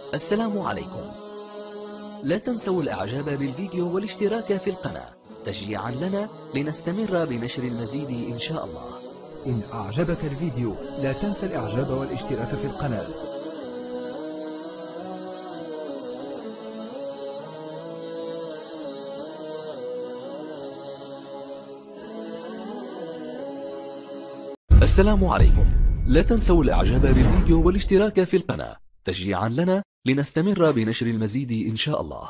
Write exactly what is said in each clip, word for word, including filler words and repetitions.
السلام عليكم. لا تنسوا الاعجاب بالفيديو والاشتراك في القناة تشجيعا لنا لنستمر بنشر المزيد ان شاء الله. إن أعجبك الفيديو لا تنسى الإعجاب والاشتراك في القناة. السلام عليكم. لا تنسوا الاعجاب بالفيديو والاشتراك في القناة تشجيعا لنا لنستمر بنشر المزيد ان شاء الله.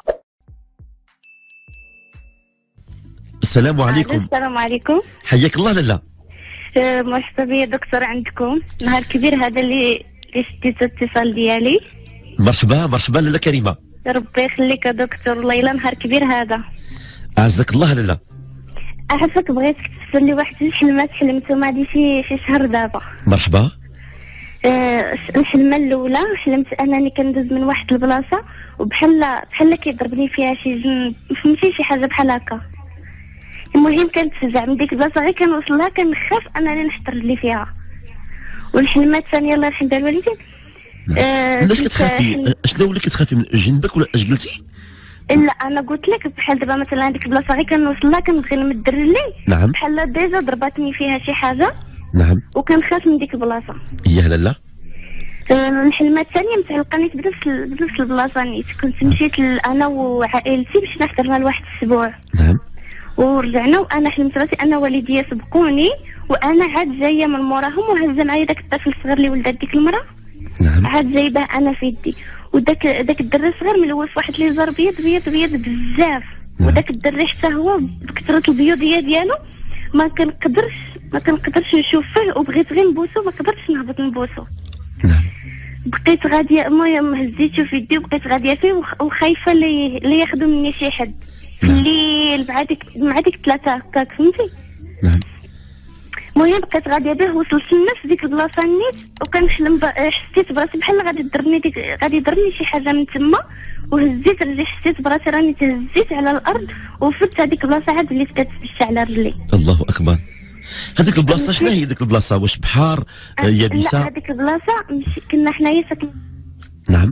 السلام عليكم. السلام عليكم. حياك الله. لالا أه مرحبا بيا دكتور عندكم. نهار كبير هذا اللي اللي شديت الاتصال ديالي. مرحبا مرحبا لالا كريمه. ربي يخليك يا دكتور، والله الا نهار كبير هذا. اعزك الله لالا. اعرفك بغيتك تفسر لي واحد الحلمات حلمتهم هذه شي شي شهر دابا. مرحبا. أه الحلمه الاولى حلمت انني كندوز من واحد البلاصه وبحال بحال كيضربني فيها شي جن، فهمتي شي حاجه بحال هكا. المهم كنتفزع من ديك البلاصه، غير كنوصل لها كنخاف انني نحتر لي فيها. والحلمه الثانيه الله يرحم بها الوالدين. آه علاش كتخافي؟ شنو اللي كتخافي من جنبك ولا اش قلتي؟ لا انا قلت لك بحال دابا مثلا هذيك البلاصه غير كنوصل لها كنبغي نمد رجلي. نعم. بحال ديجا ضرباتني فيها شي حاجه. نعم. وكنخاف من ديك البلاصه. ياه لالا. آه الحلمه الثانيه متعلقه بنفس بنفس البلاصه نيت. كنت مشيت انا وعائلتي مشينا حضرنا لواحد الاسبوع. نعم. ورجعنا وانا حلمت راسي انا والديا سبقوني وانا عاد جايه من موراهم وهزه معايا داك الطفل الصغير اللي ولدت ديك المراه. نعم. عاد جايباه انا في يدي، وداك داك الدري الصغير ملوث واحد لي زار بيض بيض بيض بزاف. نعم. وداك الدري حتى هو بكثره البيوضيه ديالو ما كنقدرش ما كنقدرش نشوف فيه، وبغيت غير نبوسو ما قدرتش نهبط نبوسو. نعم. بقيت غاديه المهم هزيتو في يدي وبقيت غاديه فيه وخايفه لي لي ياخذوا مني شي حد في الليل مع ديك مع ديك ثلاثه هكاك، فهمتي. نعم. المهم بقيت غاديه به، وصلت لنفس ديك البلاصه نيت وكنحلم ب... حسيت براسي بحال غادي يضربني ديك غادي يضربني شي حاجه من تما، وهزيت رجلي حسيت براسي راني تهزيت على الارض وفت هذيك البلاصه عاد وليت كتفش على رجلي. الله اكبر. هذيك البلاصه شنو هي ديك البلاصه؟ واش بحار أه يابسه؟ لا هذيك البلاصه مشي... كنا حنايا ساكن. نعم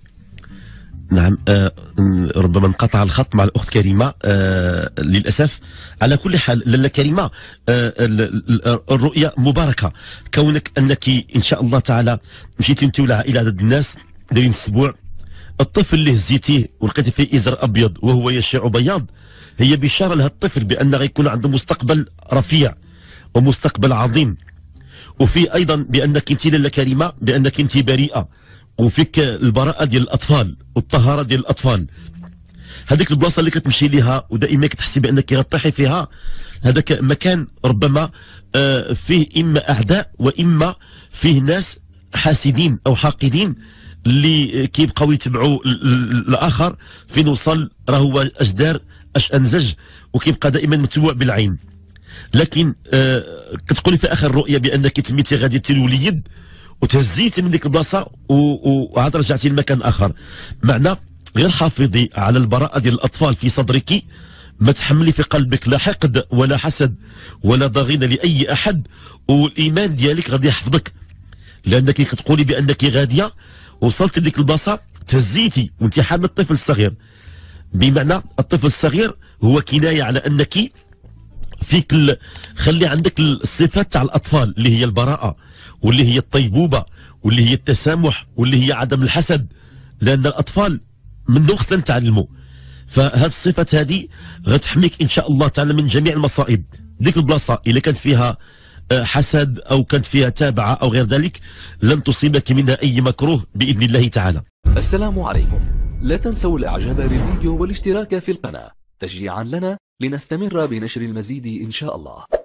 نعم. آه ربما انقطع الخط مع الاخت كريمه آه للاسف. على كل حال لاله كريمه، آه الرؤيا مباركه كونك انك ان شاء الله تعالى مشيتي انت والعائله عدد الناس دايرين السبوع. الطفل اللي هزيتيه ولقيتي فيه ازر ابيض وهو يشع بياض هي بشاره لهذا الطفل بان غيكون عنده مستقبل رفيع ومستقبل عظيم، وفي ايضا بانك انت لاله كريمه بانك انت بريئه وفيك البراءه ديال الاطفال والطهاره ديال الاطفال. هذيك البلاصه اللي كتمشي ليها ودائما كتحسي بانك غطيحي فيها، هذاك مكان ربما آه فيه اما اعداء واما فيه ناس حاسدين او حاقدين اللي كيبقاو يتبعوا الاخر فين وصل، راه هو اش دار اش انزج، وكيبقى دائما متبوع بالعين. لكن آه كتقولي في اخر رؤيه بانك تميتي غادي الوليد وتهزيتي من ديك البلاصه وعاد رجعتي لمكان اخر. معنى غير حافظي على البراءه ديال الاطفال في صدرك، ما تحملي في قلبك لا حقد ولا حسد ولا ضغينه لاي احد، والايمان ديالك غادي يحفظك، لانك كتقولي بانك غاديه وصلت لديك البلاصه تهزيتي وانت حامل الطفل الصغير. بمعنى الطفل الصغير هو كنايه على انك فيك ال... خلي عندك الصفات تاع الاطفال اللي هي البراءه واللي هي الطيبوبه واللي هي التسامح واللي هي عدم الحسد، لان الاطفال منهم خصنا نتعلموا. فهذه الصفات هذه غتحميك ان شاء الله تعالى من جميع المصائب. ديك البلاصه الا كانت فيها حسد او كانت فيها تابعه او غير ذلك لن تصيبك منها اي مكروه باذن الله تعالى. السلام عليكم. لا تنسوا الاعجاب بالفيديو والاشتراك في القناه تشجيعا لنا لنستمر بنشر المزيد ان شاء الله.